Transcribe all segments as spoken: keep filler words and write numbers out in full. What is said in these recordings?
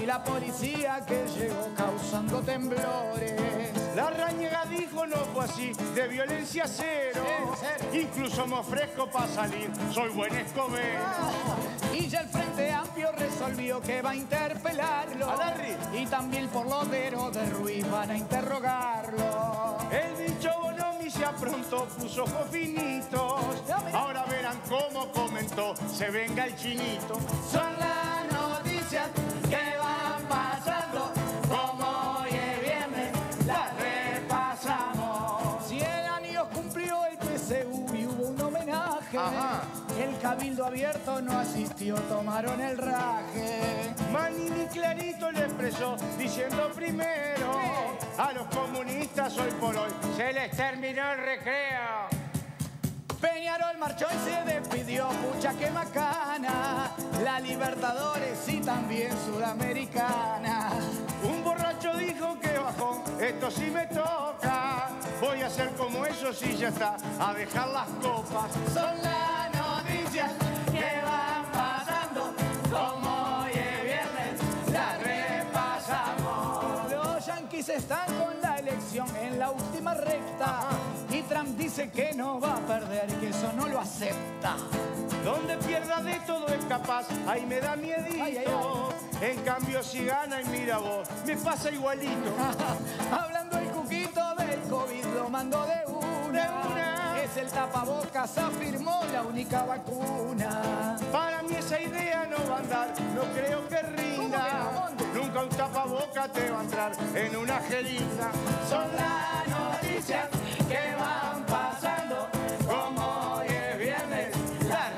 la policía que llegó causando temblores. La Rañega dijo no fue así, de violencia cero. Incluso me ofrezco para salir, soy buen escobero. Ah, y ya el Frente Amplio resolvió que va a interpelarlo. ¿A Larry? Y también por los dedos de Ruiz van a interrogarlo. El dicho Bonomi se aprontó, puso ojos finitos. Ahora verán cómo comentó, se venga el chinito. Son las noticias que van pasando, como hoy es viernes, las repasamos. Cien años cumplió el P C U y hubo un homenaje. Ajá. El Cabildo Abierto no asistió, tomaron el raje. Manini clarito le expresó, diciendo primero, ¿qué? A los comunistas hoy por hoy se les terminó el recreo. Peñarol marchó y se despidió, pucha que macana, la Libertadores y también Sudamericana. Un borracho dijo que bajó, esto sí me toca, voy a ser como ellos y ya está, a dejar las copas. Son las noticias que van pasando, como hoy es viernes, las repasamos. Los yanquis están con la elección en la última recta. Y Trump dice que no va a perder, que eso no lo acepta. Donde pierda de todo es capaz, ahí me da miedito. Ay, ay, ay. En cambio si gana y mira vos, me pasa igualito. Hablando el cuquito del COVID, lo mandó de una. De una. Es el tapabocas, afirmó la única vacuna. Para mí esa idea no va a andar, no creo que rinda. ¿Cómo que no? Nunca un tapaboca te va a entrar en una jeringa. Son las noticias que van pasando, como hoy es viernes, las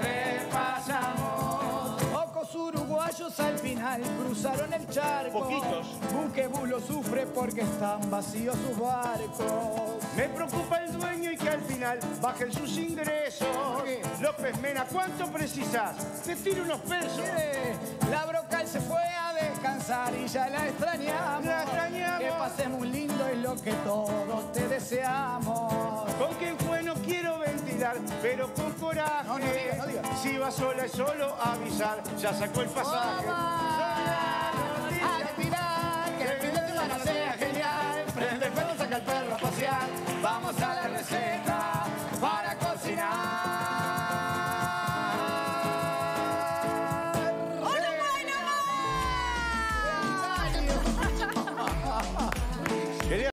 repasamos. Pocos uruguayos al final cruzaron el charco. Poquitos. Buquebus lo sufre porque están vacíos sus barcos. Me preocupa el dueño y que al final bajen sus ingresos. ¿Qué? López Mena, ¿cuánto precisas? Te tiro unos pesos. Mire, la Brocal se fue a descansar y ya la extrañamos. La extrañamos. Que pasemos lindo es lo que todos te deseamos. Con quien fue no quiero ventilar, pero con coraje. No, no diga, no diga. Si va sola es solo avisar, ya sacó el pasaje. ¡Vamos!